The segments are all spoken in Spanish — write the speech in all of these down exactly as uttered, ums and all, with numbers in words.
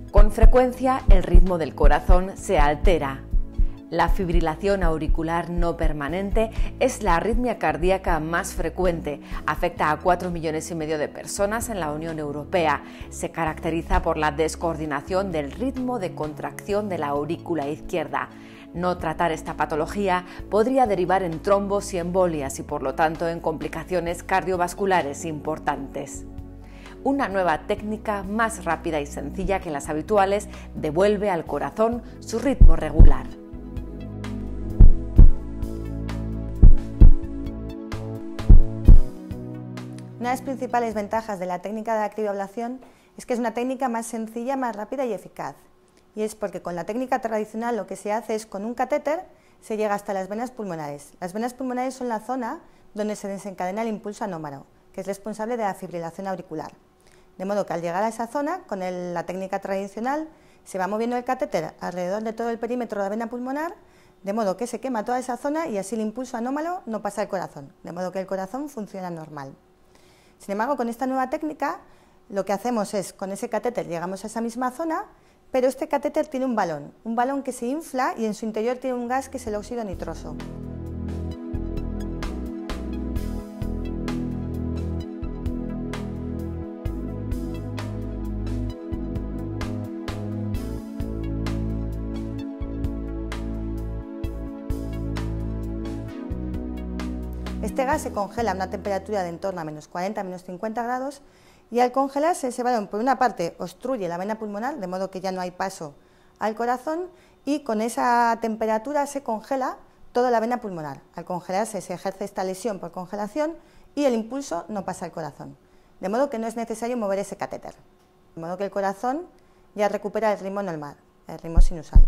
Con frecuencia el ritmo del corazón se altera. La fibrilación auricular no permanente es la arritmia cardíaca más frecuente. Afecta a cuatro millones y medio de personas en la Unión Europea. Se caracteriza por la descoordinación del ritmo de contracción de la aurícula izquierda. No tratar esta patología podría derivar en trombos y embolias y por lo tanto en complicaciones cardiovasculares importantes. Una nueva técnica más rápida y sencilla que las habituales devuelve al corazón su ritmo regular. Una de las principales ventajas de la técnica de la crioablación es que es una técnica más sencilla, más rápida y eficaz. Y es porque con la técnica tradicional lo que se hace es con un catéter se llega hasta las venas pulmonares. Las venas pulmonares son la zona donde se desencadena el impulso anómalo, que es responsable de la fibrilación auricular. De modo que al llegar a esa zona, con el, la técnica tradicional, se va moviendo el catéter alrededor de todo el perímetro de la vena pulmonar, de modo que se quema toda esa zona y así el impulso anómalo no pasa al corazón, de modo que el corazón funciona normal. Sin embargo, con esta nueva técnica, lo que hacemos es, con ese catéter llegamos a esa misma zona, pero este catéter tiene un balón, un balón que se infla y en su interior tiene un gas que es el óxido nitroso. Este gas se congela a una temperatura de en torno a menos cuarenta a menos cincuenta grados y al congelarse ese balón por una parte obstruye la vena pulmonar, de modo que ya no hay paso al corazón y con esa temperatura se congela toda la vena pulmonar. Al congelarse se ejerce esta lesión por congelación y el impulso no pasa al corazón, de modo que no es necesario mover ese catéter, de modo que el corazón ya recupera el ritmo normal, el ritmo sinusal.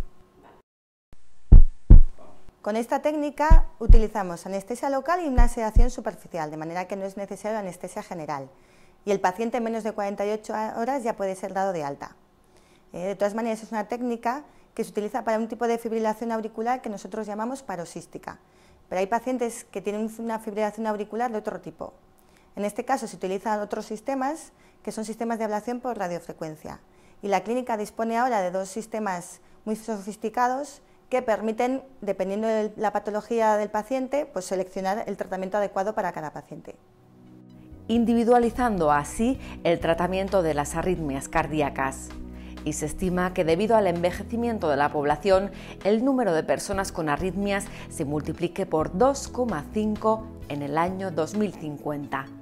Con esta técnica utilizamos anestesia local y una sedación superficial, de manera que no es necesaria anestesia general. Y el paciente en menos de cuarenta y ocho horas ya puede ser dado de alta. Eh, de todas maneras, es una técnica que se utiliza para un tipo de fibrilación auricular que nosotros llamamos paroxística. Pero hay pacientes que tienen una fibrilación auricular de otro tipo. En este caso se utilizan otros sistemas, que son sistemas de ablación por radiofrecuencia. Y la clínica dispone ahora de dos sistemas muy sofisticados que permiten, dependiendo de la patología del paciente, pues seleccionar el tratamiento adecuado para cada paciente. Individualizando así el tratamiento de las arritmias cardíacas. Y se estima que debido al envejecimiento de la población, el número de personas con arritmias se multiplique por dos coma cinco en el año dos mil cincuenta.